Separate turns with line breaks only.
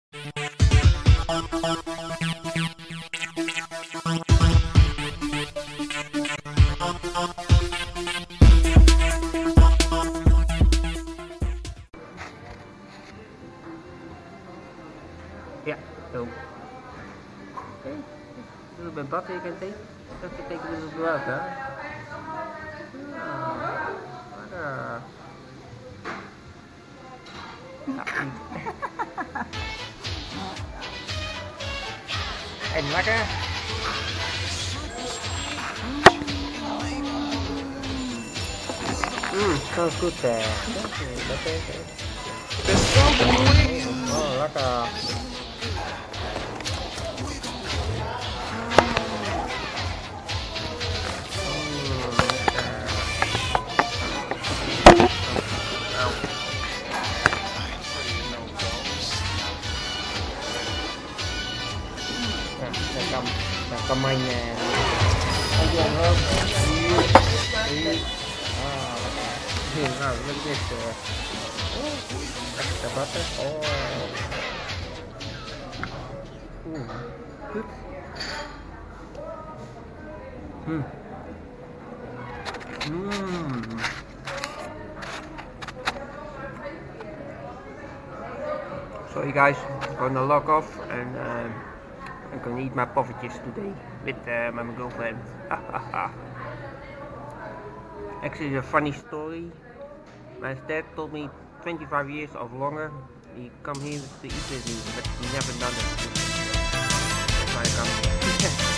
Ja, zo. Oké, ik ben bad, je kent het. Dat betekent dus het water. Ja, en lekker. Dat is goed. Oh, lekker. Là comment anh buồn hơn rất biết the butter. Good. Sorry guys, I'm gonna log off and I'm gonna eat my poffertjes today with my girlfriend. Actually, it's a funny story. My dad told me 25 years or longer he come here to eat with me, but he never done it. That's why I come here.